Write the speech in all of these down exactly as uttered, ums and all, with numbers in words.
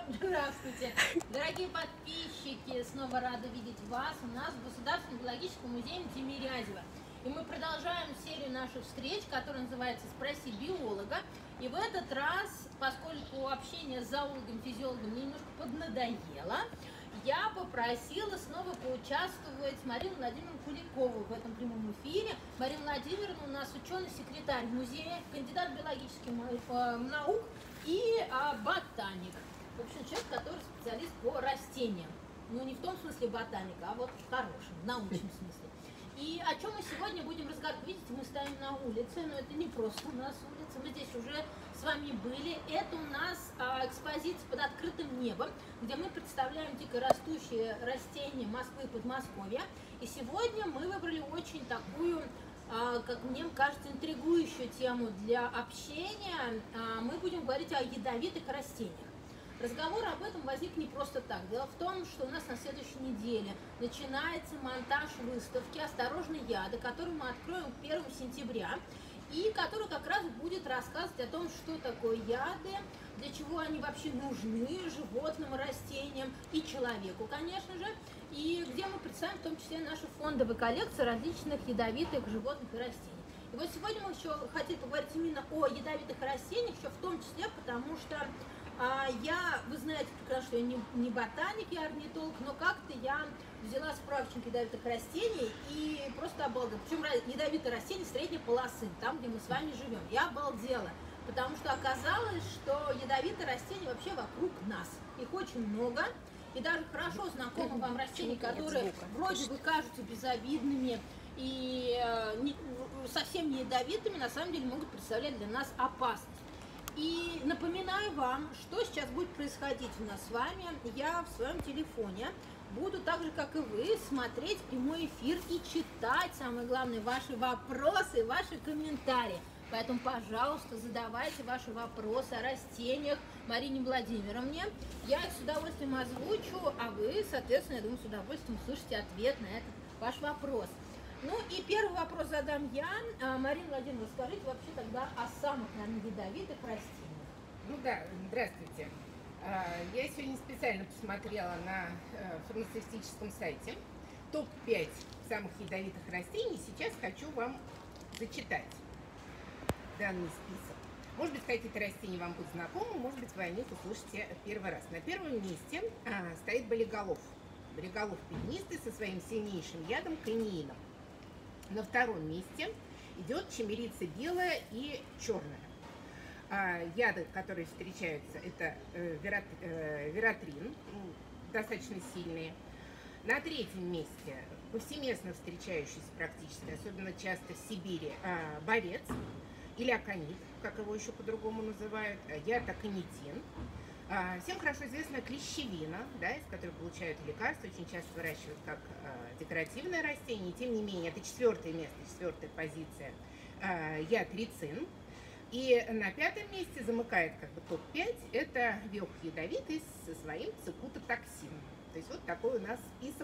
Здравствуйте, дорогие подписчики, снова рада видеть вас у нас в Государственном биологическом музее Тимирязева. И мы продолжаем серию наших встреч, которая называется «Спроси биолога». И в этот раз, поскольку общение с зоологом, физиологом мне немножко поднадоело, я попросила снова поучаствовать Марину Владимировну Куликову в этом прямом эфире. Марина Владимировна у нас ученый-секретарь музея, кандидат биологических наук и а, ботаник. В общем, человек, который специалист по растениям. Ну, не в том смысле ботаника, а вот в хорошем, в научном смысле. И о чем мы сегодня будем разговаривать? Видите, мы стоим на улице, но это не просто у нас улица. Мы здесь уже с вами были. Это у нас а, экспозиция под открытым небом, где мы представляем дикорастущие растения Москвы и Подмосковья. И сегодня мы выбрали очень такую, а, как мне кажется, интригующую тему для общения. А, мы будем говорить о ядовитых растениях. Разговор об этом возник не просто так. Дело в том, что у нас на следующей неделе начинается монтаж выставки «Осторожно, яды», которую мы откроем первого сентября, и который как раз будет рассказывать о том, что такое яды, для чего они вообще нужны животным, растениям и человеку, конечно же, и где мы представим в том числе нашу фондовую коллекцию различных ядовитых животных и растений. И вот сегодня мы еще хотели поговорить именно о ядовитых растениях, еще в том числе, потому что А я, вы знаете прекрасно, что я не, не ботаник, я орнитолог, но как-то я взяла справочник ядовитых растений и просто обалдела. Причем ядовитые растения средней полосы, там, где мы с вами живем. Я обалдела, потому что оказалось, что ядовитые растения вообще вокруг нас. Их очень много. И даже хорошо знакомы вам растения, которые вроде бы кажутся безобидными и не, совсем не ядовитыми, на самом деле могут представлять для нас опасность. И напоминаю вам, что сейчас будет происходить у нас с вами. Я в своем телефоне буду так же, как и вы, смотреть прямой эфир и читать, самое главное, ваши вопросы, ваши комментарии. Поэтому, пожалуйста, задавайте ваши вопросы о растениях Марине Владимировне. Я их с удовольствием озвучу, а вы, соответственно, я думаю, с удовольствием услышите ответ на этот ваш вопрос. Ну и первый вопрос задам я. Марина Владимировна, скажите вообще тогда о самых, наверное, ядовитых растениях. Ну да, здравствуйте. Я сегодня специально посмотрела на фармацевтическом сайте топ пять самых ядовитых растений. Сейчас хочу вам зачитать данный список. Может быть, какие-то растения вам будут знакомы, может быть, вы о них услышите первый раз. На первом месте стоит болиголов. Болиголов пятнистый со своим сильнейшим ядом каниином. На втором месте идет чимерица белая и черная. А, яды, которые встречаются, это э, верат, э, вератрин, достаточно сильные. На третьем месте повсеместно встречающийся практически, особенно часто в Сибири, э, борец или аконит, как его еще по-другому называют, яд аконитин. Всем хорошо известна клещевина, да, из которой получают лекарства, очень часто выращивают как э, декоративное растение. Тем не менее, это четвертое место, четвертая позиция, э, яд рицин. И на пятом месте замыкает как бы топ пять, это вех ядовитый со своим цикутотоксином. То есть вот такой у нас список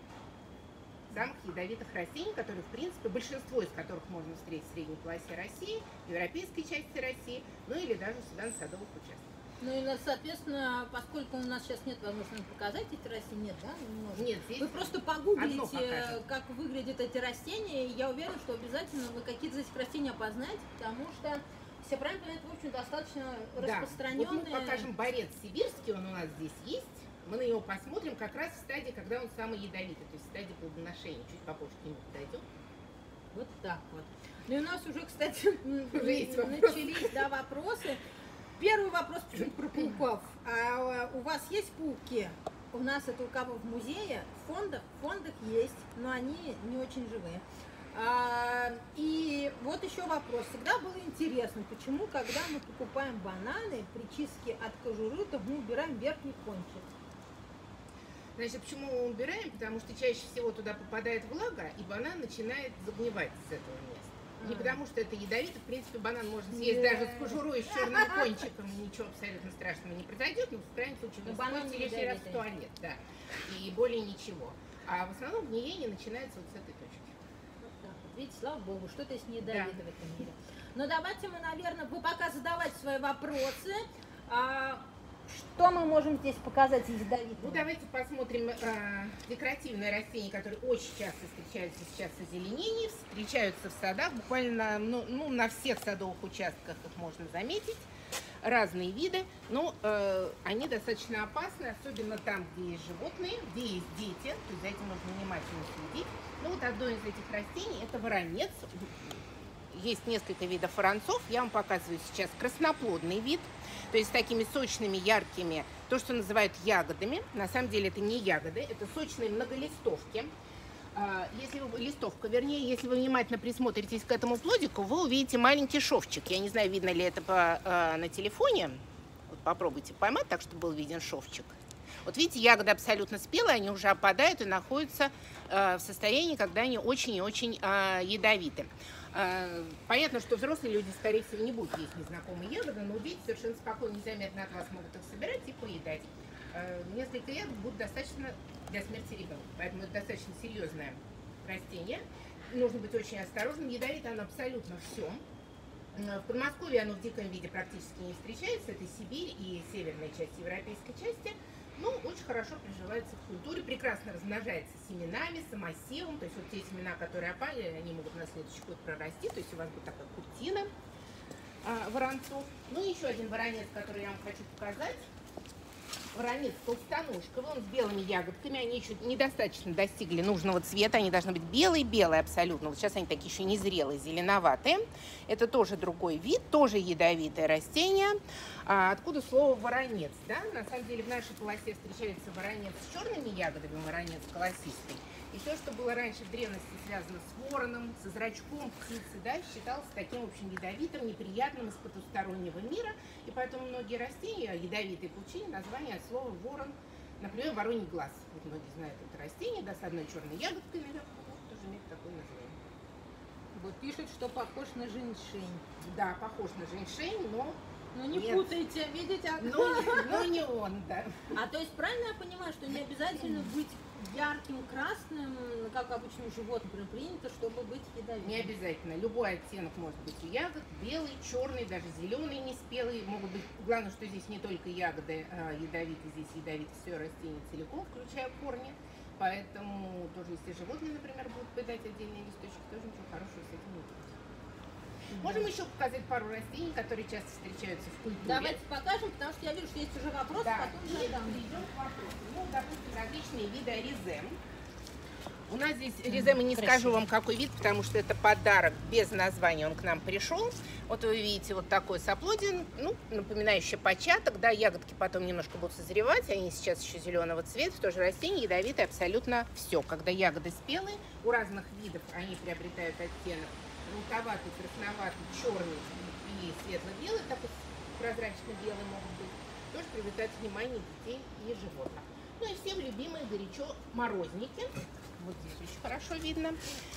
самых ядовитых растений, которые, в принципе, большинство из которых можно встретить в средней полосе России, в европейской части России, ну или даже у себя на садовых участках. Ну и, соответственно, поскольку у нас сейчас нет возможности показать эти растения, нет, да? Не нет, здесь вы просто погуглите, как выглядят эти растения, и я уверена, что обязательно вы какие-то из этих растений опознаете, потому что все правильно, это, в общем, достаточно да. распространенные. Вот мы покажем борец сибирский, он у нас здесь есть. Мы на него посмотрим как раз в стадии, когда он самый ядовитый, то есть в стадии плодоношения. Чуть попозже к нему подойдем. Вот так вот. Ну и у нас уже, кстати, уже начались да, вопросы. Первый вопрос почему-то про пауков. А у вас есть пауки? У нас это у кого в музее, в фондах, в фондах есть, но они не очень живые. А, и вот еще вопрос. Всегда было интересно, почему, когда мы покупаем бананы, при чистке от кожуры, то мы убираем верхний кончик. Значит, почему мы убираем? Потому что чаще всего туда попадает влага, и банан начинает загнивать с этого места. Не потому что это ядовито, в принципе, банан можно съесть yeah. даже с кожурой, с черным кончиком, ничего абсолютно страшного не произойдет, но в крайнем случае вы используете лишний раз в туалет, да, и более ничего. А в основном гниение начинается вот с этой точки. Вот так вот. Видите, слава богу, что-то есть не ядовито да. в этом мире. Но давайте мы, наверное, вы пока задавайте свои вопросы. А, Что мы можем здесь показать из ядовитого? Ну, давайте посмотрим э, декоративные растения, которые очень часто встречаются сейчас в озеленении, встречаются в садах, буквально на, ну, ну, на всех садовых участках их можно заметить. Разные виды, но э, они достаточно опасны, особенно там, где есть животные, где есть дети, то есть за этим нужно внимательно следить. Ну вот одно из этих растений – это воронец. Есть несколько видов воронцов, я вам показываю сейчас красноплодный вид, то есть с такими сочными, яркими, то, что называют ягодами. На самом деле это не ягоды, это сочные многолистовки. Если вы, листовка, вернее, если вы внимательно присмотритесь к этому плодику, вы увидите маленький шовчик. Я не знаю, видно ли это по, э, на телефоне. Вот попробуйте поймать так, чтобы был виден шовчик. Вот видите, ягоды абсолютно спелые, они уже опадают и находятся э, в состоянии, когда они очень и очень э, ядовиты. Э, понятно, что взрослые люди, скорее всего, не будут есть незнакомые ягоды, но дети совершенно спокойно, незаметно от вас могут их собирать и поедать. Э, несколько ягод будут достаточно для смерти ребенка. Поэтому это достаточно серьезное растение. Нужно быть очень осторожным. Ядовито оно абсолютно все. В Подмосковье оно в диком виде практически не встречается. Это Сибирь и северная часть европейской части. Но очень хорошо приживается в культуре. Прекрасно размножается семенами, самосевом. То есть вот те семена, которые опали, они могут на следующий год прорасти. То есть у вас будет такая куртина а, воронцов. Ну и еще один воронец, который я вам хочу показать. Воронец толстоножковый, он с белыми ягодками, они еще недостаточно достигли нужного цвета, они должны быть белые-белые абсолютно. Вот сейчас они такие еще незрелые, зеленоватые. Это тоже другой вид, тоже ядовитое растение. А откуда слово воронец? Да? На самом деле в нашей полосе встречается воронец с черными ягодами, воронец колосистый. И все, что было раньше в древности связано с вороном, со зрачком птицы, да, считалось таким, в общем, ядовитым, неприятным из потустороннего мира. И поэтому многие растения ядовитые получили название от слова ворон. Например, вороний глаз. Вот многие знают это растение, да, с одной черной ягодкой наверху, вот, тоже имеет такое название. Вот пишут, что похож на женьшень. Да, похож на женьшень, но... Ну не нет. Путайте, видите? Но, но не он, да. А то есть правильно я понимаю, что не обязательно быть ярким красным, как обычно у животных принято, чтобы быть ядовитым? Не обязательно. Любой оттенок может быть у ягод. Белый, черный, даже зеленый, неспелый. Могут быть. Главное, что здесь не только ягоды а, ядовиты, здесь ядовито все растение целиком, включая корни. Поэтому тоже, если животные, например, будут поедать отдельные листочки, тоже ничего хорошего с этим не будет. Можем еще показать пару растений, которые часто встречаются в культуре. Давайте покажем, потому что я вижу, что есть уже вопросы, да, потом и задам. перейдем к вопросу. Ну, допустим, различные виды резем. У нас здесь реземы, не Красиво. скажу вам какой вид, потому что это подарок без названия, он к нам пришел. Вот вы видите вот такой соплодин, ну, напоминающий початок, да, ягодки потом немножко будут созревать, они сейчас еще зеленого цвета, тоже растение ядовитое абсолютно все. Когда ягоды спелые, у разных видов они приобретают оттенок желтоватый, красноватый, черный и светло-белый, такой прозрачно-белый могут быть, тоже привлекают внимание детей и животных. Ну и всем любимые горячо морозники. Вот здесь очень хорошо видно.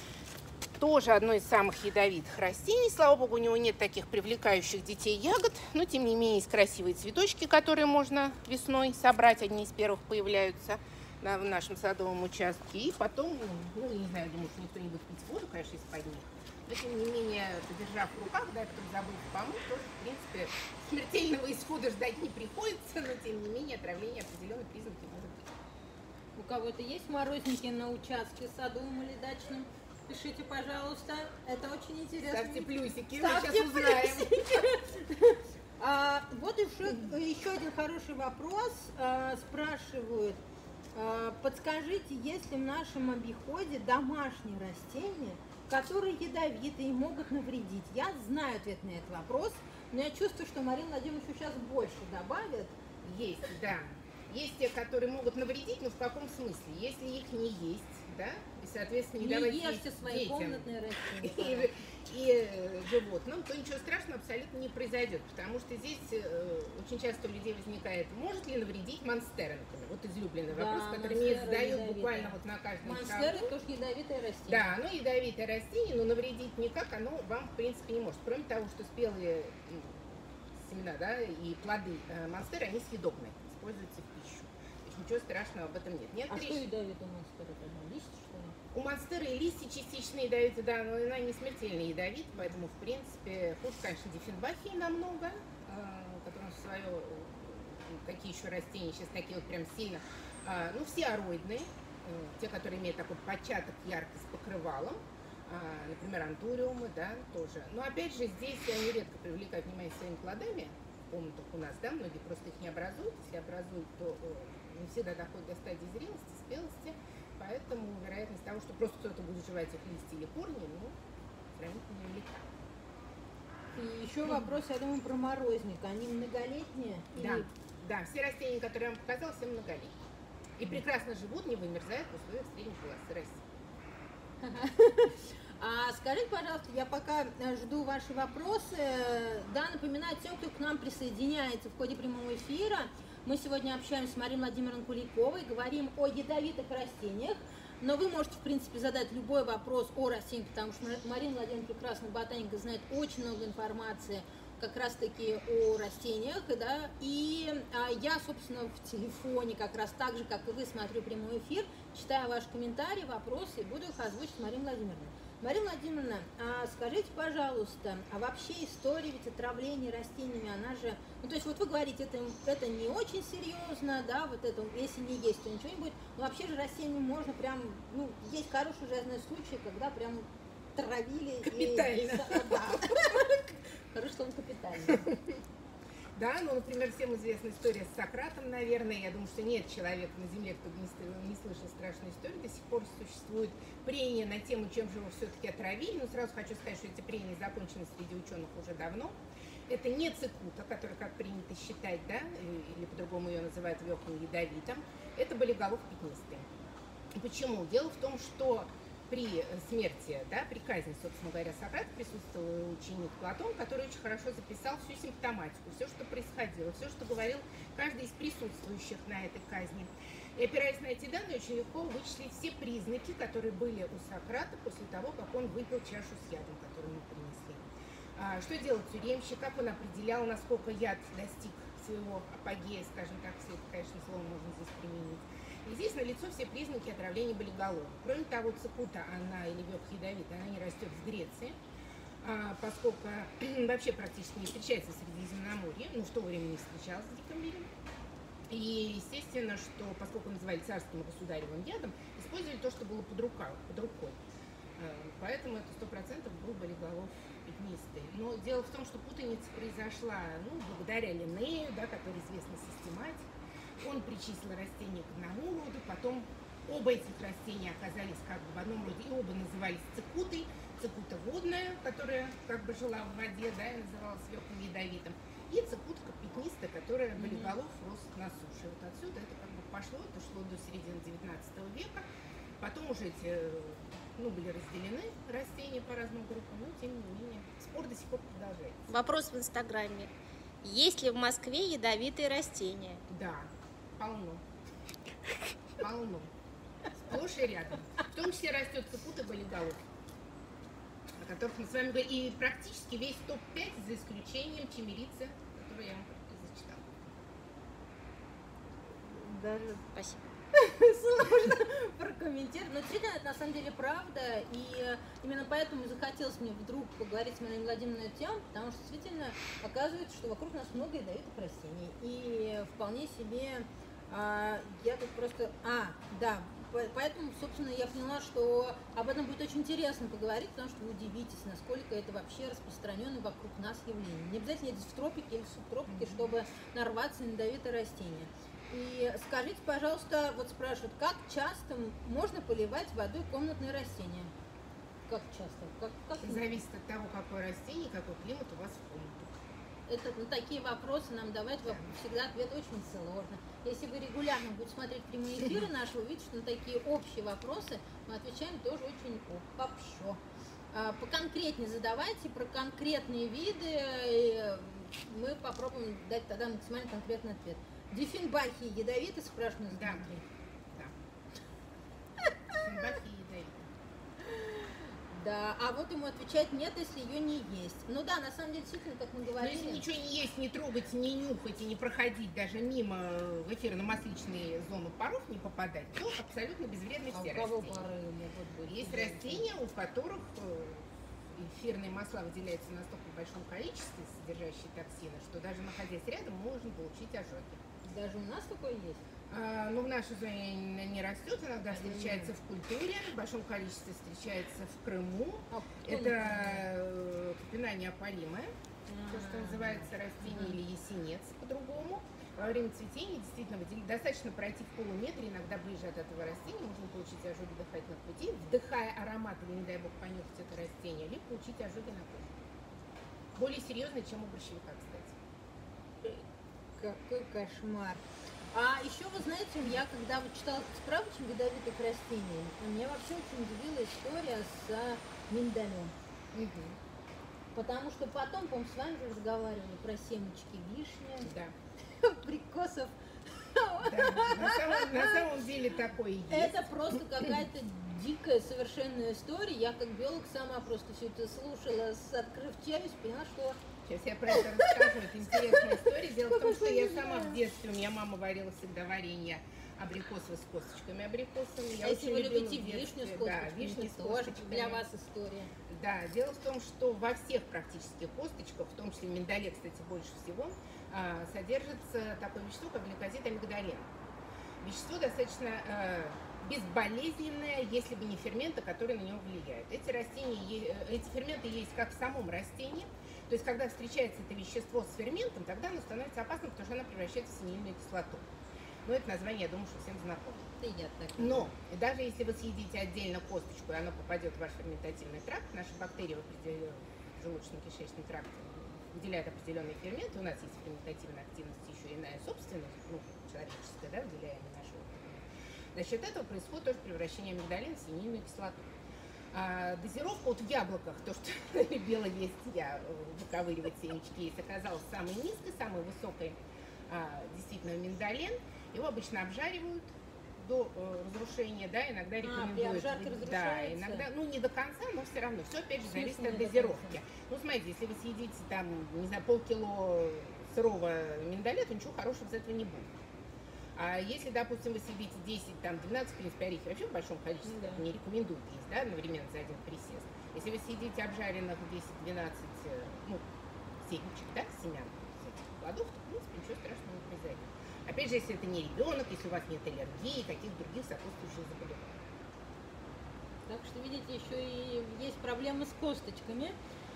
Тоже одно из самых ядовитых растений. Слава богу, у него нет таких привлекающих детей ягод, но тем не менее есть красивые цветочки, которые можно весной собрать. Одни из первых появляются на, в нашем садовом участке. И потом, ну, не знаю, думаю, что никто не будет пить воду, конечно, из-под них. Но тем не менее, подержав в руках, да, потом забыв помыть, тоже, в принципе, смертельного исхода ждать не приходится, но тем не менее отравление определенные признаки может быть. У кого-то есть морозники на участке садовом или дачном? Пишите, пожалуйста, это очень интересно. Ставьте плюсики, Ставьте мы сейчас узнаем. плюсики. А, вот еще, еще один хороший вопрос. А, спрашивают, а, подскажите, есть ли в нашем обиходе домашние растения, которые ядовиты и могут навредить? Я знаю ответ на этот вопрос, но я чувствую, что Марина Владимировна сейчас больше добавит. Есть, да. Есть те, которые могут навредить, но в каком смысле? Если их не есть, да, и, соответственно, не, Не давать ешьте есть свои детям комнатные растения. и, и э, животным, то ничего страшного абсолютно не произойдет, потому что здесь э, очень часто у людей возникает, может ли навредить монстера, например, вот излюбленный Да, вопрос, который мне монстера задают ядовитая. буквально вот на каждом Монстера шагу. тоже ядовитое растение. Да, оно ядовитое растение, но навредить никак оно вам, в принципе, не может. Кроме того, что спелые м, семена, да, и плоды э, монстера, они съедобные, используются в пищу. То есть ничего страшного об этом нет. Нет А речи- что ядовитое у монстера? Листья, что ли? У монстера и листья частично ядовиты, да, но она не смертельно ядовит, поэтому, в принципе, хуже, конечно, дифенбахии намного, э, которая свое такие еще растения, сейчас такие вот прям сильно, а, ну, все ароидные, э, те, которые имеют такой початок яркий с покрывалом, а, например, антуриумы, да, тоже. Но опять же, здесь они редко привлекают внимание своими плодами в комнатах у нас, да, многие просто их не образуют, если образуют, то э, не всегда доходят до стадии зрелости, спелости, поэтому вероятность того, что просто кто-то будет жевать их листья или корни, ну, сравнительно невелика. И еще вопрос, я думаю, про морозник. Они многолетние? Да, или... да, все растения, которые я вам показала, все многолетние. И прекрасно живут, не вымерзают в условиях средней полосы России. А скажите, пожалуйста, я пока жду ваши вопросы. Да, напоминаю тем, кто к нам присоединяется в ходе прямого эфира. Мы сегодня общаемся с Марией Владимировной Куликовой, говорим о ядовитых растениях. Но вы можете, в принципе, задать любой вопрос о растениях, потому что Марина Владимировна, прекрасная ботаника, знает очень много информации как раз-таки о растениях, да, и а, я, собственно, в телефоне как раз так же, как и вы, смотрю прямой эфир, читаю ваши комментарии, вопросы и буду их озвучить Марине Владимировне. Марина Владимировна, а скажите, пожалуйста, а вообще история ведь отравления растениями, она же, ну то есть вот вы говорите, это, это не очень серьезно, да, вот это, если не есть, то ничего не будет, но вообще же растениями можно прям, ну, есть хорошие жизненные случаи, когда прям травили. Капитально. И, да. Хорошее слово капитально. Да, ну, например, всем известна история с Сократом, наверное. Я думаю, что нет человека на Земле, кто бы не, не слышал страшную историю. До сих пор существует прения на тему, чем же его все-таки отравили. Но сразу хочу сказать, что эти прения закончены среди ученых уже давно. Это не цикута, которая, как принято считать, да, или по-другому ее называют веком ядовитом. Это болиголов пятнистый. Почему? Дело в том, что при смерти, да, при казни, собственно говоря, Сократа присутствовал ученик Платон, который очень хорошо записал всю симптоматику, все, что происходило, все, что говорил каждый из присутствующих на этой казни. И опираясь на эти данные, очень легко вычислить все признаки, которые были у Сократа после того, как он выпил чашу с ядом, которую ему принесли. А, что делал тюремщик, как он определял, насколько яд достиг своего апогея, скажем так, если это, конечно, слово можно здесь применить. И здесь налицо все признаки отравления болиголовом. Кроме того, цикута, она или век ядовитая, она не растет в Греции, а, поскольку вообще практически не встречается в Средиземноморье, ну, в то время не встречалась в диком мире. И естественно, что поскольку называли царским государевым ядом, использовали то, что было под, рука, под рукой. А, поэтому это сто процентов был болиголов пятнистый. Но дело в том, что путаница произошла, ну, благодаря Линнею, да, который известный систематик. Он причислил растения к одному роду, потом оба этих растения оказались как бы в одном роде, и оба назывались цикутой. Цикута водная, которая как бы жила в воде, да, и называлась веком ядовитым, и цикутка пятнистая, которая болиголов рос на суше. Вот отсюда это как бы пошло, это шло до середины девятнадцатого века. Потом уже эти, ну, были разделены растения по разным группам, но тем не менее спор до сих пор продолжается. Вопрос в Инстаграме. Есть ли в Москве ядовитые растения? Да. Полно. Полно. Сплошь и рядом. В том числе растет цикута болиголов, о которых мы с вами говорим. И практически весь топ пять, за исключением чимерицы, которую я вам зачитала. Даже Спасибо. сложно прокомментировать. Но действительно, это на самом деле правда. И именно поэтому захотелось мне вдруг поговорить с Мариной Владимировной на эту тему, потому что действительно оказывается, что вокруг нас много ядовитых растений. И вполне себе а, я тут просто... А, да, поэтому, собственно, я поняла, что об этом будет очень интересно поговорить, потому что вы удивитесь, насколько это вообще распространенное вокруг нас явление. Не обязательно ездить в тропике или в субтропике, mm-hmm. чтобы нарваться на ядовитые растения. И скажите, пожалуйста, вот спрашивают, как часто можно поливать водой комнатные растения? Как часто? Как, как... Зависит от того, какое растение, какой климат у вас в комнате. Это, на такие вопросы нам давать да. всегда ответ очень сложно. Если вы регулярно будете смотреть прямые эфиры наши, вы увидите, что на такие общие вопросы мы отвечаем тоже очень общо. А, поконкретнее задавайте про конкретные виды, и мы попробуем дать тогда максимально конкретный ответ. Диффенбахи ядовиты, спрашивают нас да. Дмитрий. Да. Диффенбахи ядовиты. Да, а вот ему отвечать нет, если ее не есть. Ну да, на самом деле, действительно, как мы говорили... Но если ничего не есть, не трогать, не нюхать и не проходить даже мимо в эфирно-масличные зоны паров не попадать, то абсолютно безвредны а все у кого растения. пары могут быть? Есть растения, у которых эфирные масла выделяются в настолько большом количестве, содержащие токсины, что даже находясь рядом, можно получить ожоги. Даже у нас такое есть? А, ну, в нашей зоне не не растет, иногда встречается в культуре, в большом количестве встречается в Крыму. А кто Это например? э, капина неопалимая, то, что называется растение, или ясенец по-другому. Во время цветения действительно выдел- достаточно пройти в полуметре, иногда ближе от этого растения, можно получить ожоги дыхательных путей, вдыхая аромат или, не дай бог, понюхать это растение, либо получить ожоги на коже. Более серьезные, чем у борщевика, кстати. Какой кошмар. А еще, вы знаете, я когда вот читала справочник ядовитых растений, меня вообще очень удивила история с а, миндалем. Мгм. Потому что потом, по-моему, с вами же разговаривали про семечки вишни, Да. прикосов. Да, на самом, на самом деле такое и есть. Это просто какая-то дикая совершенная история. Я как биолог сама просто все это слушала, с- открыв челюсть, поняла, что Сейчас я про это расскажу. Это интересная история. Дело в том, что я сама в детстве, у меня мама варила всегда варенье абрикосовое с косточками абрикосовыми. Я а если очень вы любила любите в детстве, вишню с да, косточками, вишни это с тоже косточками. для вас история. Да, дело в том, что во всех практически косточках, в том числе в миндале, кстати, больше всего, а, содержится такое вещество, как гликозид амигдалин. Вещество достаточно э, безболезненное, если бы не ферменты, которые на него влияют. Эти растения, е- э, эти ферменты есть как в самом растении. То есть, когда встречается это вещество с ферментом, тогда оно становится опасным, потому что оно превращается в синильную кислоту. Но это название, я думаю, что всем знакомо. Ты я так. Но даже если вы съедите отдельно косточку, и она попадет в ваш ферментативный тракт, наши бактерии в определен- в желудочно-кишечном тракте выделяют определенные ферменты. У нас есть ферментативная активность еще иная собственная, ну, человеческая, да, выделяемая нашего. За счет этого происходит тоже превращение амигдалина в синильную кислоту. А дозировка вот в яблоках, то, что любила есть я, э, выковыривать семечки, есть, оказалась самой низкой, самой высокой, а, действительно, миндалин. Его обычно обжаривают до э, разрушения, да, иногда при рекомендуют. обжарке да, разрушается? иногда, ну не до конца, но все равно. Все опять же В смысле зависит не от до дозировки. конца? Ну, смотрите, если вы съедите там, не знаю, полкило сырого миндаля, то ничего хорошего из этого не будет. А если, допустим, вы съедите десять, там, двенадцать, в принципе, орехи вообще в большом количестве Ну да. не рекомендуют есть, да, одновременно за один присест. Если вы съедите обжаренных десять-двенадцать, э, ну, семечек, да, семян с этих плодов, то, в принципе, ничего страшного не произойдет. Опять же, если это не ребенок, если у вас нет аллергии, каких других сопутствующих заболеваний. Так что, видите, еще и есть проблемы с косточками.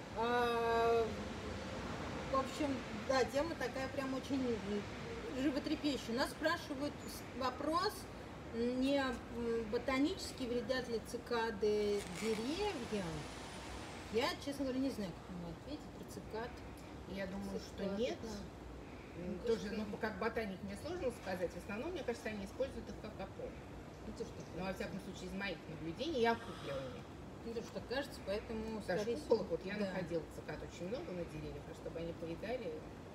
А, в общем, да, тема такая прям очень животрепещущая. Нас спрашивают с- вопрос, не м, ботанически вредят ли цикады деревьям. Я, честно говоря, не знаю, как ему ответить про цикад. Я думаю, что Цикады, нет. да. М, Ну, Тоже, конечно. ну, как ботаник мне сложно сказать. В основном, мне кажется, они используют их как опору. Это что? Но, во всяком случае, из моих наблюдений и окупливаний. Это что кажется, поэтому, Даже скорее куколок, всего, вот я да. находила цикад очень много на деревьях, а чтобы они поедали.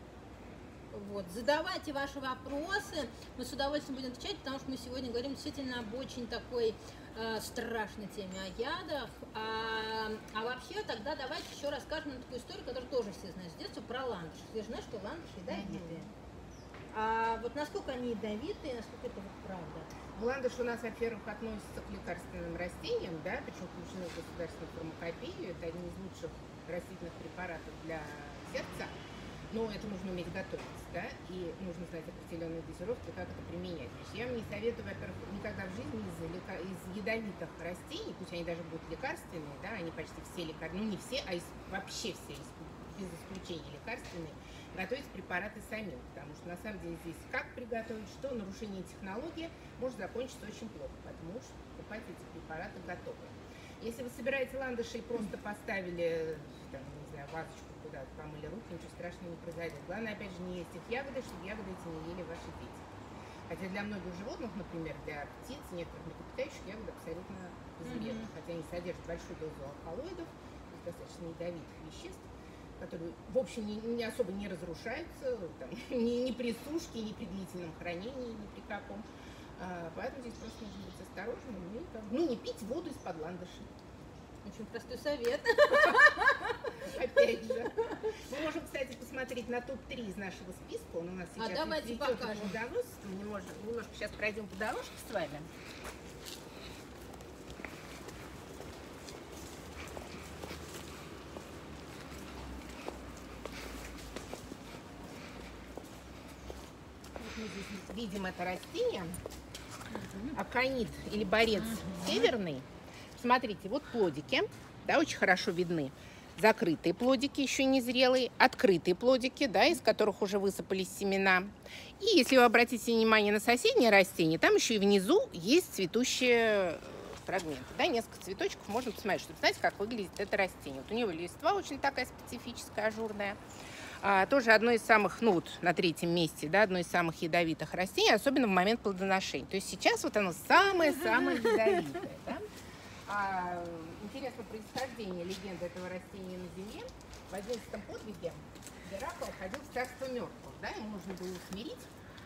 Вот. Задавайте ваши вопросы, мы с удовольствием будем отвечать, потому что мы сегодня говорим действительно об очень такой э, страшной теме о ядах. А, а вообще тогда давайте еще расскажем нам такую историю, которую тоже все знают с детства, про ландыш. Все же знают, что ландыши ядовитые. А вот насколько они ядовитые, насколько это вот правда? Ландыш у нас, во-первых, относится к лекарственным растениям, да, причем включены в государственную фармакопею. Это один из лучших растительных препаратов для сердца. Но это нужно уметь готовить, да, и нужно знать определенные дозировки, как это применять. Значит, я вам не советую, во-первых, никогда в жизни из, лека- из ядовитых растений, пусть они даже будут лекарственные, да, они почти все лекарственные, ну не все, а из, вообще все, из- без исключения лекарственные, готовить препараты самим, потому что на самом деле здесь как приготовить, что нарушение технологии может закончиться очень плохо, поэтому лучше покупать эти препараты готовые. Если вы собираете ландыши и просто поставили, там, не знаю, вазочку куда-то, помыли руки, ничего страшного не произойдет. Главное, опять же, не есть их ягоды, чтобы ягоды эти не ели ваши дети. Хотя для многих животных, например, для птиц, некоторых млекопитающих ягоды абсолютно безвредны. Мгм. Хотя они содержат большую дозу алкалоидов, то есть достаточно ядовитых веществ, которые, в общем, не, не особо не разрушаются, там, ни, ни при сушке, ни при длительном хранении, ни при каком. А, поэтому здесь просто нужно быть осторожным и, как бы, ну, не пить воду из-под ландышей. Очень простой совет. Опять же. Мы можем, кстати, посмотреть на топ три из нашего списка. Он у нас А сейчас давайте цветет очень покажем. удовольствием. Мы можем немножко сейчас пройдем по дорожке с вами. Вот мы здесь видим это растение, аконит или борец северный. Смотрите, вот плодики, да, очень хорошо видны. Закрытые плодики, еще не зрелые, открытые плодики, да, из которых уже высыпались семена. И если вы обратите внимание на соседнее растение, там еще и внизу есть цветущие фрагменты, да, несколько цветочков, можно посмотреть, чтобы знать, как выглядит это растение. Вот у него листва очень такая специфическая, ажурная. А, тоже одно из самых, ну вот на третьем месте, да, одно из самых ядовитых растений, особенно в момент плодоношения. То есть сейчас вот оно самое-самое ядовитое, да. А, интересно происхождение легенды этого растения на Земле. В одиннадцатом подвиге Геракл ходил в царство мертвых, да, ему нужно было усмирить,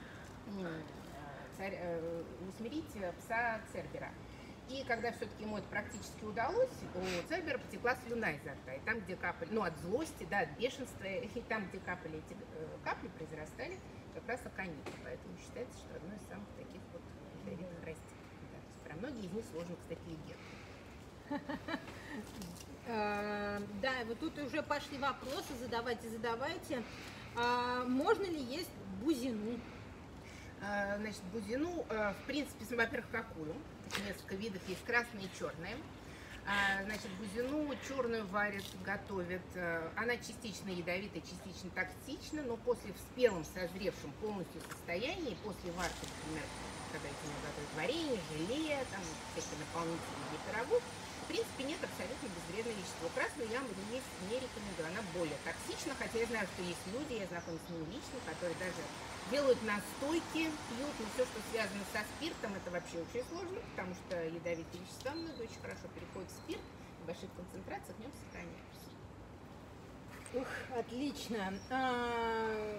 царь, э, усмирить пса Цербера. И когда все-таки ему это практически удалось, у Цербера потекла слюна изо рта. И там, где капали, ну, от злости, да, от бешенства, и там, где капали эти э, капли, произрастали как раз акониты. Поэтому считается, что одно из самых таких вот ядовитых растений. Да, то есть про многие из них сложно, кстати, легенды. Да, вот тут уже пошли вопросы, задавайте, задавайте. Можно ли есть бузину? Значит, бузину, в принципе, во-первых, какую? Несколько видов есть, красные и черные. Значит, бузину черную варят, готовят. Она частично ядовитая, частично токсична, но после в спелом, созревшем полностью состоянии, после варки, например, когда из нее готовят варенье, желе, там всякие наполнители для пирогов, в принципе, нет абсолютно безвредное вещество. Красную я есть не рекомендую, она более токсична, хотя я знаю, что есть люди, я знакома с ними лично, которые даже делают настойки, пьют, но все, что связано со спиртом, это вообще очень сложно, потому что ядовитые вещества многие очень хорошо переходят в спирт, в больших концентрациях в нем сохраняются. Ух, отлично. А,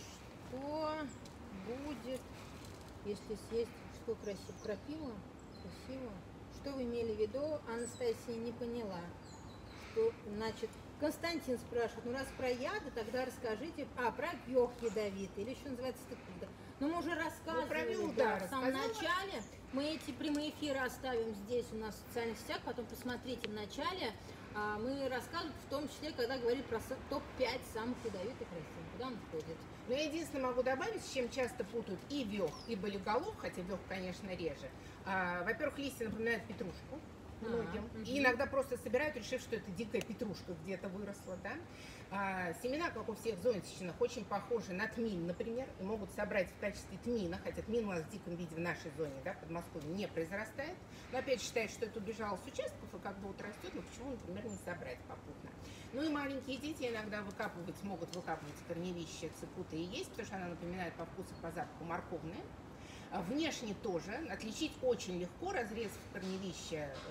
что будет, если съесть, что красиво, крапива? Красиво. Что вы имели в виду? Анастасия не поняла. Что, значит, Константин спрашивает, ну раз про яды, тогда расскажите, а, про вёх ядовитый, или еще называется стыпуда. Ну мы уже рассказывали, ну, да, да, в самом начале. Мы эти прямые эфиры оставим здесь у нас в социальных сетях, потом посмотрите в начале. А, мы рассказывали, в том числе, когда говорили про топ пять самых ядовитых растений, куда он входит. Но я единственное могу добавить, с чем часто путают и вёх, и болиголов, хотя вёх, конечно, реже. А, во-первых, листья напоминают петрушку многим. А, и иногда просто собирают, решив, что это дикая петрушка где-то выросла, да. А, семена, как у всех зонтичных, очень похожи на тмин, например, и могут собрать в качестве тмина, хотя тмин у нас в диком виде в нашей зоне, да, в Подмосковье, не произрастает. Но опять считают, что это убежало с участков, и как бы вот растет, но почему, например, не собрать попутно. Ну и маленькие дети иногда выкапывать, могут выкапывать корневища цикуты и есть, потому что она напоминает по вкусу, по запаху морковные. Внешне тоже. Отличить очень легко, разрезав корневище э,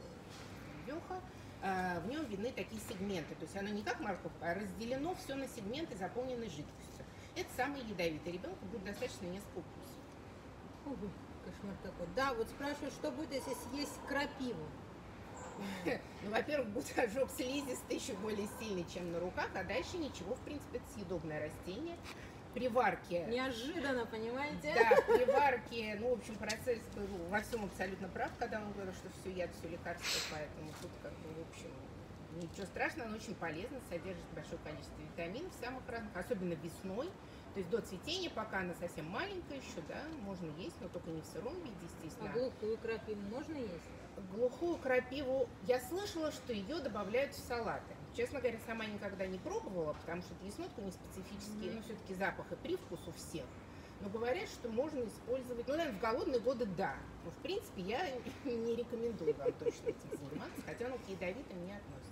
вёха, э, в нем видны такие сегменты. То есть оно не как морковка, а разделено все на сегменты, заполненные жидкостью. Это самый ядовитый. Ребенку будет достаточно несколько укусов. Ого, кошмар какой. Да, вот спрашивают, что будет, если съесть крапиву? Ну, во-первых, будет ожог слизистый, еще более сильный, чем на руках, а дальше ничего, в принципе, это съедобное растение. При варке... Неожиданно, понимаете? Да, при варке, ну, в общем, процесс был во всем абсолютно прав, когда он говорил, что все яд, все лекарство, поэтому тут, как бы, в общем, ничего страшного, оно очень полезно, содержит большое количество витаминов самых разных, особенно весной. То есть до цветения, пока она совсем маленькая еще, да, можно есть, но только не в сыром виде, естественно. А глухую крапиву можно есть? Глухую крапиву, я слышала, что ее добавляют в салаты. Честно говоря, сама никогда не пробовала, потому что это есть нотка не специфические, mm-hmm. но все-таки запах и привкус у всех. Но говорят, что можно использовать, ну, наверное, в голодные годы да. Но, в принципе, я не рекомендую вам точно этим заниматься, хотя оно к ядовитым не относится.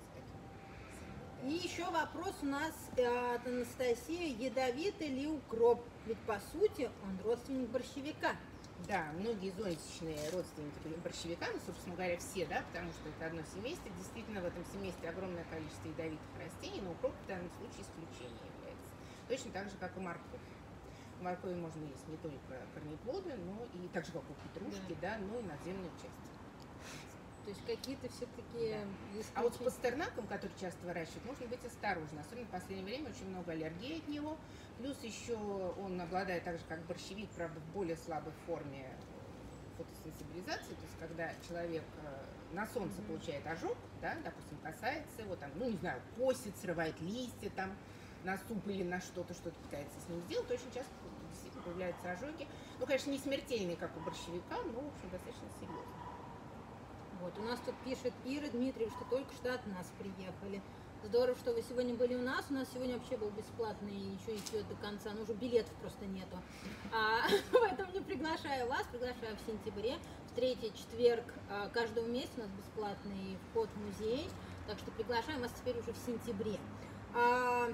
И еще вопрос у нас от Анастасии. Ядовитый ли укроп? Ведь, по сути, он родственник борщевика. Да, многие зонтичные родственники борщевика, ну, собственно говоря, все, да, потому что это одно семейство. Действительно, в этом семействе огромное количество ядовитых растений, но укроп в данном случае исключением является. Точно так же, как и морковь. Морковь можно есть не только корнеплоды, но и так же, как у петрушки, да, да но и надземную часть. То есть какие-то все-таки... Да. А вот с пастернаком, который часто выращивают, нужно быть осторожно. Особенно в последнее время очень много аллергии от него. Плюс еще он обладает так же, как борщевик, правда, в более слабой форме фотосенсибилизации. То есть когда человек на солнце mm-hmm. получает ожог, да, допустим, касается его, там, ну не знаю, косит, срывает листья там, на суп или на что-то, что-то пытается с ним сделать, очень часто появляются ожоги. Ну, конечно, не смертельные, как у борщевика, но, в общем, достаточно серьезные. Вот, у нас тут пишет Ира Дмитриев, что только что от нас приехали. Здорово, что вы сегодня были у нас. У нас сегодня вообще был бесплатный, еще идет до конца, но уже билетов просто нету. А, поэтому не приглашаю вас, приглашаю в сентябре. В третий четверг а, каждого месяца у нас бесплатный вход в музей. Так что приглашаем вас теперь уже в сентябре. А,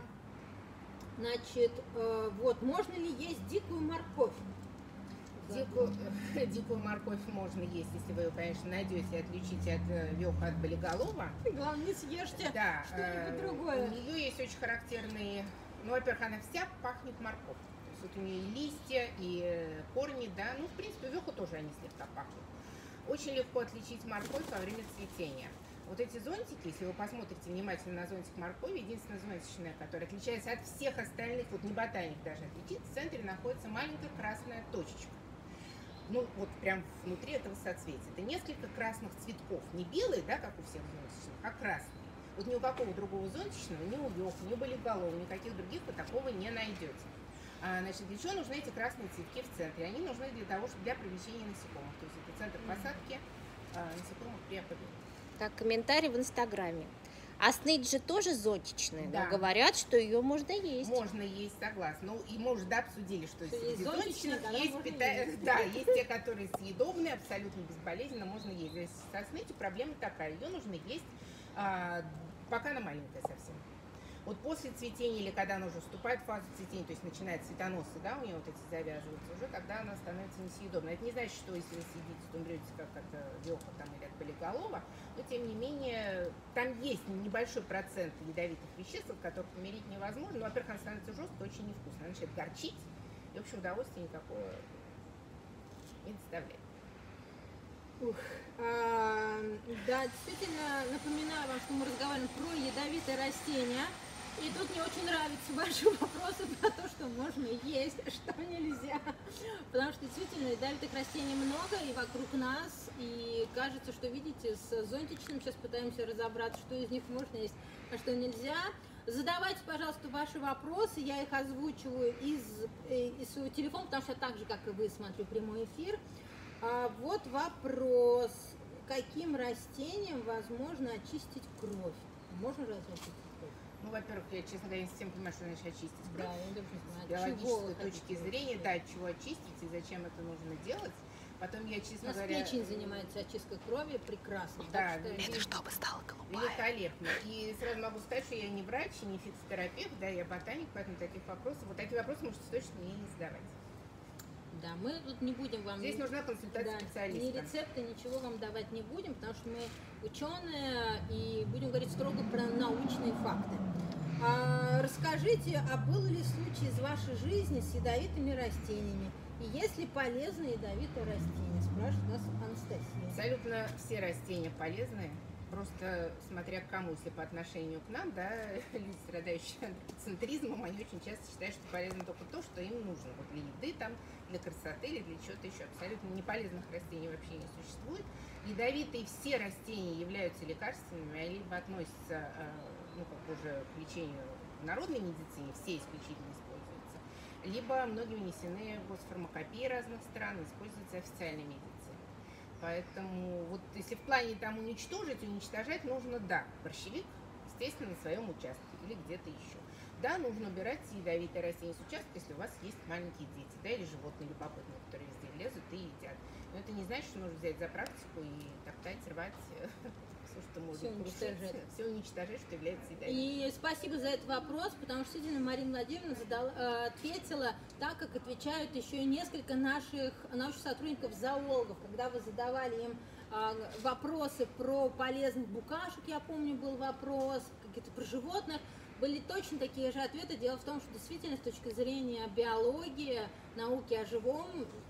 значит, а, вот, можно ли есть дикую морковь? Дикую, дикую морковь можно есть, если вы ее, конечно, найдете и отличите от веха от болиголова. Главное, не съешьте да, что-нибудь э, другое. У нее есть очень характерные, ну, во-первых, она вся пахнет морковью. То есть вот у нее и листья, и корни, да, ну, в принципе, веху тоже они слегка пахнут. Очень легко отличить морковь во время цветения. Вот эти зонтики, если вы посмотрите внимательно на зонтик моркови, единственная зонтичная, которая отличается от всех остальных, вот не ботаник даже отличит, в центре находится маленькая красная точечка. Ну, вот прям внутри этого соцветия. Это несколько красных цветков. Не белые, да, как у всех зонтичных, а красные. Вот ни у какого другого зонтичного, ни у веха, ни у болиголова, никаких других вы такого не найдете. А, значит, для чего нужны эти красные цветки в центре? Они нужны для того, чтобы для привлечения насекомых. То есть это центр посадки а, насекомых при опылении. Так, комментарий в Инстаграме. А сныть же тоже зонтичная, Да. но говорят, что ее можно есть. Можно есть, согласна. Ну, и мы уже да, обсудили, что Что среди есть зонтичные, зонтичных когда есть, можно пита... есть. да, есть те, которые съедобные, абсолютно безболезненно, можно есть. Здесь со снытью проблема такая, ее нужно есть, а, пока она маленькая совсем. Вот после цветения или когда она уже вступает в фазу цветения, то есть начинает цветоносы, да, у нее вот эти завязываются, уже когда она становится несъедобной. Это не значит, что если вы съедите, то умрете как от веха там, или от болиголова, но тем не менее там есть небольшой процент ядовитых веществ, от которых умереть невозможно. Ну, во-первых, она становится жесткой, очень невкусной, она начинает горчить, и, в общем, удовольствия никакого не доставляет. Ух, а, да, действительно, напоминаю вам, что мы разговариваем про ядовитые растения. И тут мне очень нравятся ваши вопросы про то, что можно есть, а что нельзя. Потому что действительно ядовитых растений много и вокруг нас. И кажется, что, видите, с зонтичным сейчас пытаемся разобраться, что из них можно есть, а что нельзя. Задавайте, пожалуйста, ваши вопросы, я их озвучиваю из, из своего телефона, потому что так же, как и вы, смотрю прямой эфир. А вот вопрос. Каким растением возможно очистить кровь? Можно разве очистить кровь? Ну, во-первых, я, честно говоря, не совсем понимаю, что значит очистить кровь. Да, я даже не знаю, С от биологической чего точки хотите зрения, очистить? да, от чего очистить и зачем это нужно делать. Потом я, У честно нас говоря... печень занимается очисткой крови прекрасно. Да, так что... это чтобы стала голубая. Великолепно. И сразу могу сказать, что я не врач, не фитотерапевт, да, я ботаник, поэтому таких вопросов, вот такие вопросы можете точно мне не задавать. Да, мы тут не будем вам... Здесь нужна консультация да, специалиста. ни рецепты, ничего вам давать не будем, потому что мы ученые и будем говорить строго про научные факты. А, расскажите, а был ли случай из вашей жизни с ядовитыми растениями? И есть ли полезные ядовитые растения? Спрашивает нас Анастасия. Абсолютно все растения полезны, просто смотря к кому, если по отношению к нам, да, люди, страдающие антропоцентризмом, они очень часто считают, что полезно только то, что им нужно, вот для еды, там, для красоты или для чего-то еще. Абсолютно неполезных растений вообще не существует. Ядовитые все растения являются лекарственными, либо относятся, ну, как уже к лечению в народной медицине, все исключительно используются, либо многие внесены в госфармакопии разных стран, используются в официальной медицине. Поэтому вот если в плане там уничтожить, уничтожать нужно, да, борщевик, естественно, на своем участке или где-то еще. Да, нужно убирать ядовитые растения с участка, если у вас есть маленькие дети, да, или животные любопытные, которые везде лезут и едят. Но это не значит, что нужно взять за практику и топтать, рвать все, что можно, Все уничтожать. все уничтожать, что является ядовитым. И спасибо за этот вопрос, потому что действительно Марина Владимировна задала, э, ответила так, как отвечают еще и несколько наших научных сотрудников зоологов, когда вы задавали им э, вопросы про полезных букашек, я помню, был вопрос, какие-то про животных, были точно такие же ответы. Дело в том, что действительно с точки зрения биологии, науки о живом,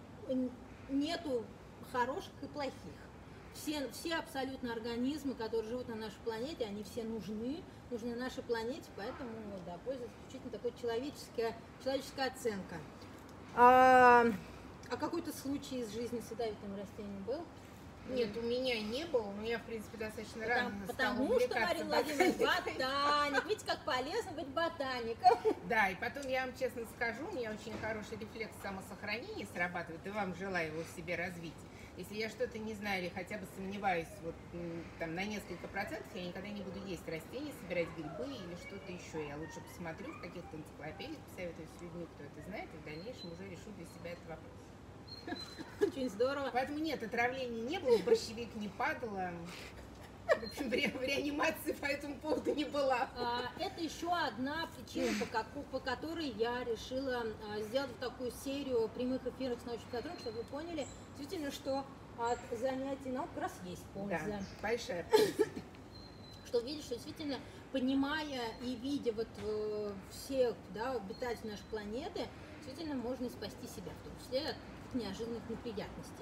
нету хороших и плохих. Все, все абсолютно организмы, которые живут на нашей планете, они все нужны, нужны нашей планете, поэтому, да, пользуется исключительно такой человеческая, человеческая оценка. А, а какой-то случай из жизни с ядовитым растением был? Нет, у меня не было, но я, в принципе, достаточно рано Потому, стала потому что, увлекаться Марина Владимировна, ботаникой. ботаник. Видите, как полезно быть ботаником. Да, и потом я вам честно скажу, у меня очень хороший рефлекс самосохранения срабатывает, и вам желаю его в себе развить. Если я что-то не знаю или хотя бы сомневаюсь вот, там, на несколько процентов, я никогда не буду есть растения, собирать грибы или что-то еще. Я лучше посмотрю в каких-то энциклопедиях, посоветуюсь с людьми, кто это знает, и в дальнейшем уже решу для себя этот вопрос. Очень здорово. Поэтому нет, отравлений не было, борщевик не падала. В общем, в реанимации по этому поводу не была. А, это еще одна причина, по, каку, по которой я решила а, сделать такую серию прямых эфиров с научным сотрудником, чтобы вы поняли, действительно, что от занятий наук как раз есть польза. Да, большая польза. Что видишь, что действительно, понимая и видя вот э, всех, да, обитателей нашей планеты, действительно можно и спасти себя, в том числе от неожиданных неприятностей.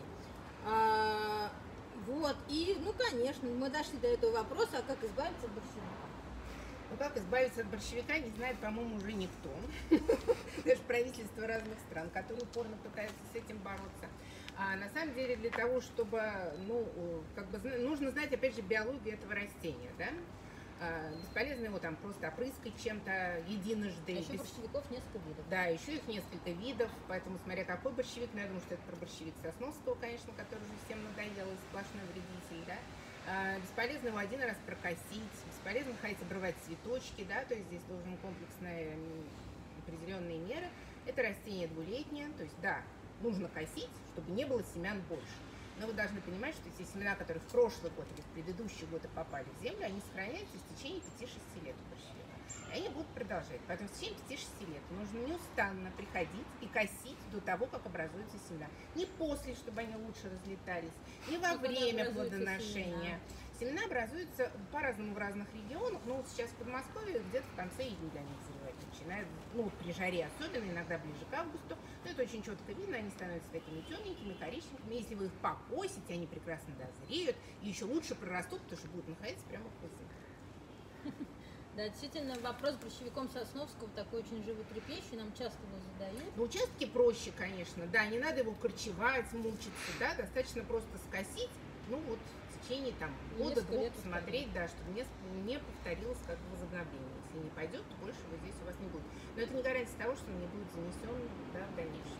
А, вот, и, ну, конечно, мы дошли до этого вопроса, а как избавиться от борщевика? Ну, как избавиться от борщевика, не знает, по-моему, уже никто. Даже правительства разных стран, которые упорно пытаются с этим бороться. А на самом деле для того, чтобы, ну, как бы, нужно знать, опять же, биологию этого растения, да? А, бесполезно его там просто опрыскать чем-то единожды. А еще без... борщевиков несколько видов. Да, еще их несколько видов, поэтому смотря какой борщевик, но я думаю, что это про борщевик Сосновского, конечно, который уже всем надоел и сплошной вредитель, да. А, бесполезно его один раз прокосить, бесполезно ходить обрывать цветочки, да, то есть здесь должен комплексные определенные меры. Это растение двулетнее, то есть, да, нужно косить, чтобы не было семян больше. Но вы должны понимать, что те семена, которые в прошлый год или в предыдущий год попали в землю, они сохраняются в течение пяти-шести лет у борщевика. И они будут продолжать. Поэтому в течение пяти-шести лет нужно неустанно приходить и косить до того, как образуются семена. Не после, чтобы они лучше разлетались, не во Но время когда образуются плодоношения. Семена образуются по-разному в разных регионах, но вот сейчас в Подмосковье где-то в конце июля они взрывать начинают, ну вот при жаре особенно, иногда ближе к августу, но это очень четко видно, они становятся такими темненькими, коричневыми. Если вы их покосите, они прекрасно дозреют и еще лучше прорастут, потому что будут находиться прямо в пыльце. Да, действительно, вопрос с борщевиком Сосновского такой очень животрепещущий, нам часто его задают. На участке проще, конечно, да, не надо его корчевать, мучиться, да, достаточно просто скосить, ну вот в течение там года-двух посмотреть, да, чтобы не, не повторилось как бы возобновление. Если не пойдет, то больше вот здесь у вас не будет. Но это не гарантия того, что он не будет занесен, да, в дальнейшем.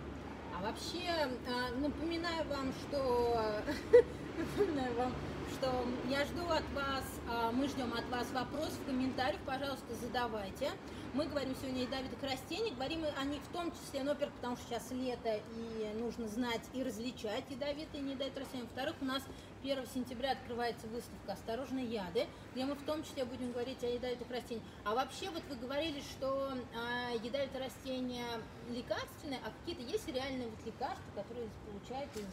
А вообще, напоминаю вам, что напоминаю вам, что я жду от вас, мы ждем от вас вопросов, комментариев, пожалуйста, задавайте. Мы говорим сегодня о ядовитых растениях, говорим о них в том числе, ну, во-первых, потому что сейчас лето и нужно знать и различать ядовитые и неядовитые растения. Во-вторых, у нас первого сентября открывается выставка «Осторожно, яды», где мы в том числе будем говорить о ядовитых растениях. А вообще, вот вы говорили, что а, ядовитые растения лекарственные, а какие-то есть реальные вот лекарства, которые получают из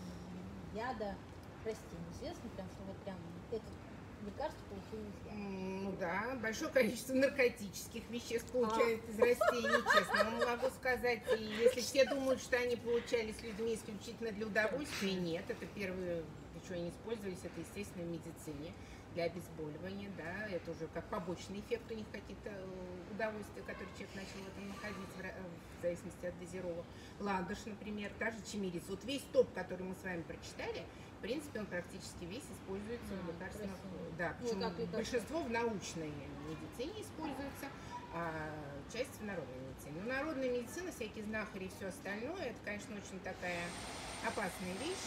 яда растений? Известно прям, что вот прям это лекарство получили из яда? Ну да, большое количество наркотических веществ получают а. из растений, честно вам могу сказать. И если все думают, что они получались людьми исключительно для удовольствия, нет, это первые, для чего они использовались, это, естественно, в медицине для обезболивания, да, это уже как побочный эффект у них какие-то удовольствия, которые человек начал в этом находить, в зависимости от дозировок. Ландыш, например, та же чимерис. Вот весь топ, который мы с вами прочитали, в принципе, он практически весь используется а, в лекарственных, да, причем ну, большинство в научной медицине используется, а часть в народной медицине. Но народная медицина, всякие знахари и все остальное, это, конечно, очень такая опасная вещь.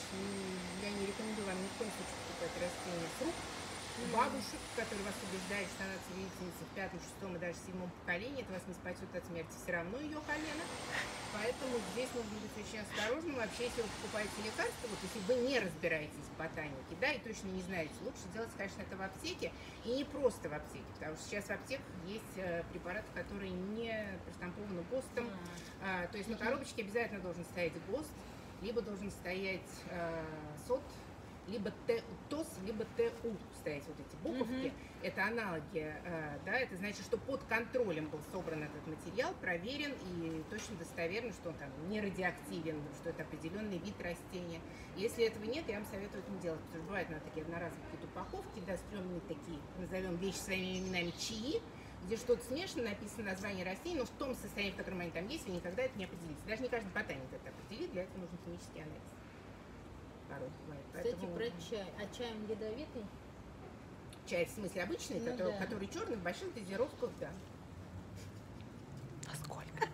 Я не рекомендую вам ни в коем случае покупать растения с рук. Бабушек, которые вас убеждают, что она целительница в пятом, шестом и даже седьмом поколении, это вас не спасет от смерти все равно ее колено. Поэтому здесь нужно быть очень осторожным. Вообще, если вы покупаете лекарства, вот если вы не разбираетесь в ботанике, да, и точно не знаете, лучше делать, конечно, это в аптеке, и не просто в аптеке, потому что сейчас в аптеках есть э, препараты, которые не проштампованы ГОСТом. А, то есть на коробочке обязательно должен стоять ГОСТ, либо должен стоять э, СОТ, либо ТОС, либо ТУ стоять вот эти буковки, uh-huh. это аналоги, э, да, это значит, что под контролем был собран этот материал, проверен и точно достоверно, что он там не радиоактивен, что это определенный вид растения. Если этого нет, я вам советую это не делать, потому что бывают на такие одноразовые какие-то упаковки, да, стрёмные такие, назовем вещи своими именами, чаи, где что-то смешано, написано название растений, но в том состоянии, в котором они там есть, вы никогда это не определите. Даже не каждый ботаник это определит, для этого нужен химический анализ. порой бывает. Кстати, Поэтому про чай. А чай он ядовитый? чай, в смысле обычный, Ну который, да. который черный, в больших дозировках, да. Насколько?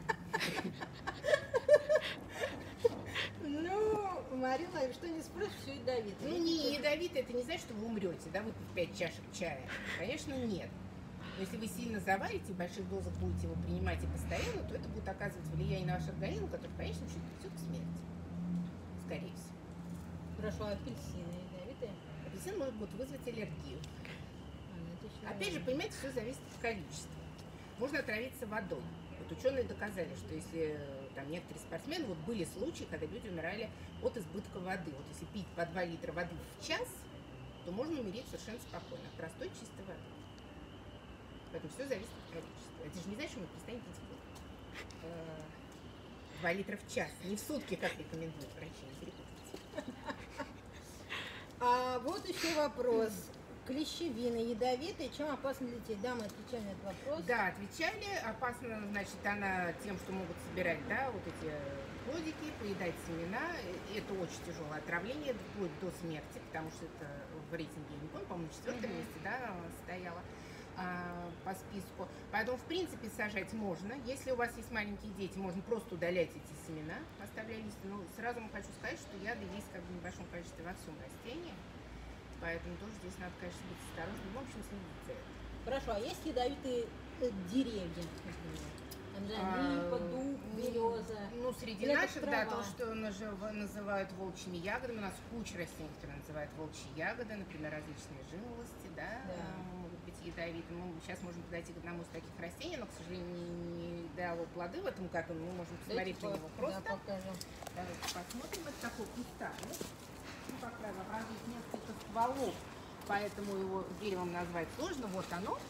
Ну, Марина, что не спросишь, все ядовитый. Ну, не ядовитый, это не значит, что вы умрете, да, выпив пять чашек чая. Конечно, нет. Но если вы сильно заварите, в больших дозах будете его принимать и постоянно, то это будет оказывать влияние на ваш организм, который в конечном счете приведет к смерти. Скорее всего. Хорошо, а апельсины ядовитые? Апельсин может будет вызвать аллергию. А, ну это еще Опять же, ладно. понимаете, все зависит от количества. Можно отравиться водой. Вот ученые доказали, что если э, там некоторые спортсмены, вот были случаи, когда люди умирали от избытка воды. Вот если пить по два литра воды в час, то можно умереть совершенно спокойно. От простой чистой воды. Поэтому все зависит от количества. Это же не значит, что мы перестанем пить воду. Э, два литра в час. Не в сутки, как рекомендуют врачи. Не перепутайте. А вот еще вопрос. Клещевина ядовитая, чем опасна для детей? Да, мы отвечали на этот вопрос. Да, отвечали. Опасно, значит, она тем, что могут собирать, да, вот эти плодики, поедать семена. И это очень тяжелое отравление, вплоть до смерти, потому что это в рейтинге, я не помню, по-моему, на четвертом Мгм. месте, да, стояла а, по списку. Поэтому, в принципе, сажать можно. Если у вас есть маленькие дети, можно просто удалять эти семена, оставляя листья. Но сразу вам хочу сказать, что яды есть как бы в небольшом количестве во всем растении. Поэтому тоже здесь надо, конечно, быть осторожным. В общем, следить за этим. Хорошо, а есть ядовитые э, деревья? например? Там, не знаю, липа, А, дуб, ну, береза. Ну, среди Или это наших, да, трава? то, что нажив- называют волчьими ягодами. У нас куча растений, которые называют волчьи ягоды, например, различные жимолости, да, Да. а, могут быть ядовитыми. Мы сейчас можем подойти к одному из таких растений, но, к сожалению, не, не дало плоды в этом году. Мы можем посмотреть на Дайте него по- просто. Да, покажем. Давайте посмотрим. Это такой кустарник. Ну, как правило, образует несколько стволов, поэтому его деревом назвать сложно. Вот оно.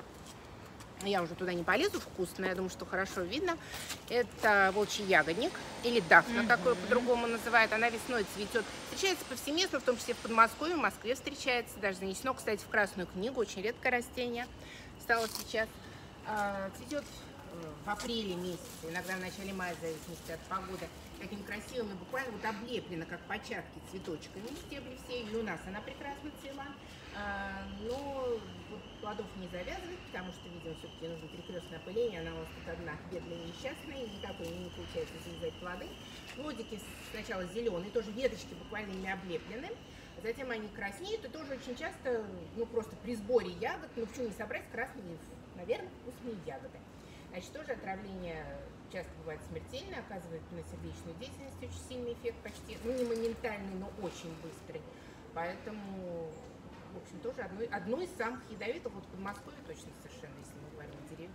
Я уже туда не полезу, вкусно, я думаю, что хорошо видно. Это волчий ягодник, или дафна, как ее по-другому называют. Она весной цветет. Встречается повсеместно, в том числе в Подмосковье, в Москве встречается. Даже занесено, кстати, в Красную книгу. Очень редкое растение стало сейчас. А, цветет в апреле месяце, иногда в начале мая, в зависимости от погоды. Такими красивыми, буквально вот облеплена, как початки, цветочками. Стебли все, и у нас она прекрасно цвела. А, но вот плодов не завязывает, потому что, видимо, все-таки нужно перекрестное опыление. Она у вас тут одна бедная и несчастная, и никак у нее не получается завязать плоды. Плодики сначала зеленые, тоже веточки буквально ими облеплены. Затем они краснеют, и тоже очень часто, ну просто при сборе ягод, ну почему не собрать красные, наверное, вкусные ягоды. Значит, тоже отравление часто бывает смертельное, оказывает на сердечную деятельность очень сильный эффект, почти, ну не моментальный, но очень быстрый. Поэтому, в общем, тоже одно, одно из самых ядовитых, вот в Подмосковье точно совершенно, если мы говорим о деревьях.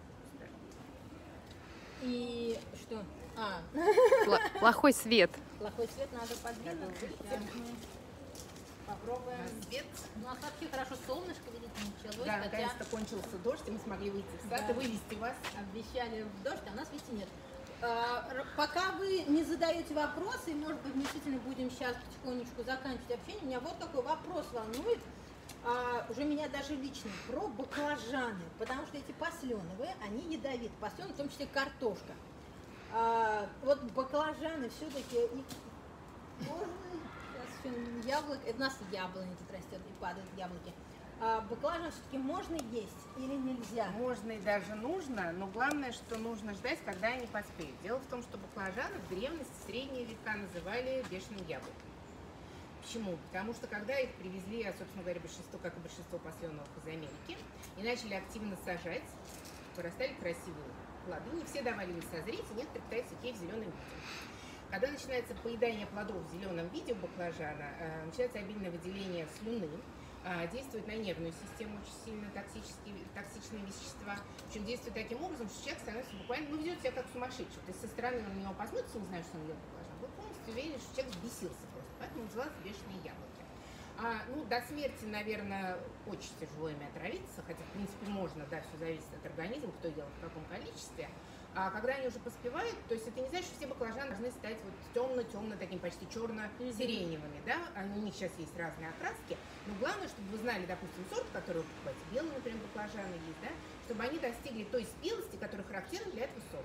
И что? А, Пла- Плохой свет. плохой свет надо подвинуть. Сейчас мы попробуем. На свет. Ну, а вообще хорошо, солнышко, видите, началось, Да, хотя наконец-то кончился дождь, и мы смогли выйти в сад Да. и вывести вас. обещали в дождь, а у нас, видите, нет. А, р- пока вы не задаете вопросы, и, может быть, действительно будем сейчас потихонечку заканчивать общение, меня вот такой вопрос волнует, а, уже меня даже лично, про баклажаны, потому что эти посленовые, они ядовиты, послены, в том числе картошка. А, вот баклажаны все-таки и кожные, сейчас еще яблоко, это у нас яблони тут растет и падают яблоки. А баклажан все-таки можно есть или нельзя? Можно и даже нужно, но главное, что нужно ждать, когда они поспеют. Дело в том, что баклажаны в древности, в средние века называли бешеным яблоком. Почему? Потому что когда их привезли, а, собственно говоря, большинство, как и большинство посленовых из Америки, и начали активно сажать, вырастали красивые плоды, не все давали им созреть, и некоторые пытаются есть в зеленом виде. Когда начинается поедание плодов в зеленом виде у баклажана, э, начинается обильное выделение слюны, э, действует на нервную систему очень сильно токсические, токсичные вещества. Причем действует таким образом, что человек становится буквально, ну, ведет себя как сумасшедший. То есть со стороны на него посмотрите, не знаю, что он ел баклажан, вы полностью уверены, что человек взбесился просто. Поэтому называются бешеные яблоки. А, ну, до смерти, наверное, очень тяжело ими отравиться, хотя, в принципе, можно, да, все зависит от организма, кто делает в каком количестве. А когда они уже поспевают, то есть это не значит, что все баклажаны должны стать вот темно-темно, таким почти черно-сиреневыми, да, у них сейчас есть разные окраски, но главное, чтобы вы знали, допустим, сорт, который вы покупаете, белые, например, баклажаны есть, да, чтобы они достигли той спелости, которая характерна для этого сорта.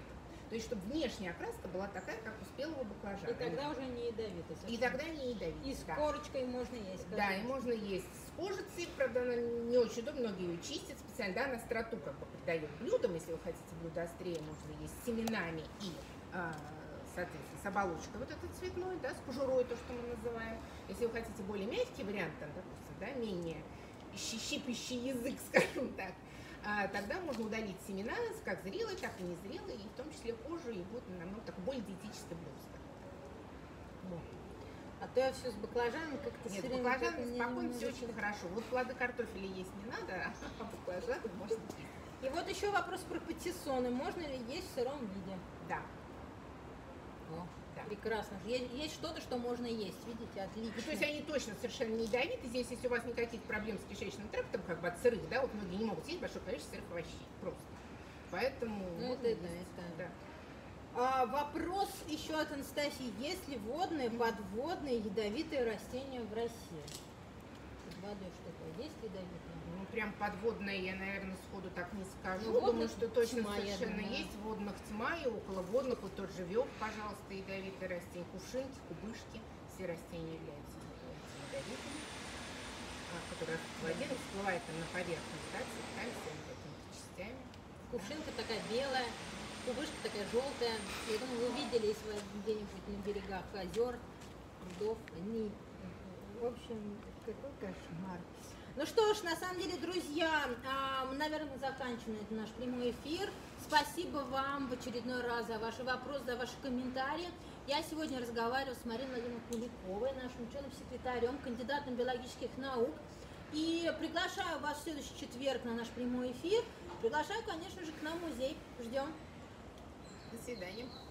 То есть, чтобы внешняя окраска была такая, как у спелого баклажана. И тогда уже не ядовито. совсем. И тогда не ядовито. И с да. корочкой можно есть. Да, и можно есть с кожицей, правда, она не очень удобна, многие ее чистят специально, да, она остроту как бы придает блюдам, если вы хотите блюдо острее, можно есть с семенами и, а, соответственно, с оболочкой вот этот цветной, да, с кожурой, то, что мы называем. Если вы хотите более мягкий вариант, там, допустим, да, менее щипящий язык, скажем так, а, тогда можно удалить семена, как зрелые, так и незрелые, и в том числе кожу, и будет намного такое более диетическое блюдо. Вот. А то я все с баклажаном как-то Нет, все время... баклажаны как-то не- спокойно, не все очень хорошо. Вот плоды картофеля есть не надо, а баклажаны можно есть. И вот еще вопрос про патиссоны. Можно ли есть в сыром виде? Да, О, да. прекрасно. Есть, есть что-то, что можно есть. Видите, отлично. Ну, то есть они точно совершенно не ядовиты. Здесь, если у вас никаких проблем с кишечным трактом, как бы от сырых, да, вот многие не могут съесть большое количество сырых овощей. Просто. Поэтому... Ну, можно это есть. да, это- Да. А, вопрос еще от Анастасии. Есть ли водные, подводные, ядовитые растения в России? Под водой что такое? Есть ядовитые? Ну, прям подводное я, наверное, сходу так не скажу. Ну, Думаю, водных что точно тьма, я совершенно думаю. есть. Водных тьма и около водных. Вот тот же вёк, пожалуйста, ядовитые растения. Кувшинки, кубышки. Все растения являются ядовитыми, а, которые в воде но всплывают там на поверхность, да, цветками, всеми какими-то частями. Кувшинка такая белая, кубышка такая желтая. Я думаю, вы видели, если вы где-нибудь на берегах озер, прудов. Они, в общем, какой кошмар. Ну что ж, на самом деле, друзья, а, мы, наверное, заканчиваем этот наш прямой эфир. Спасибо вам в очередной раз за ваши вопросы, за ваши комментарии. Я сегодня разговаривала с Мариной Владимировной Куликовой, нашим ученым-секретарем, кандидатом биологических наук. И приглашаю вас в следующий четверг на наш прямой эфир. Приглашаю, конечно же, к нам в музей. Ждем. До свидания.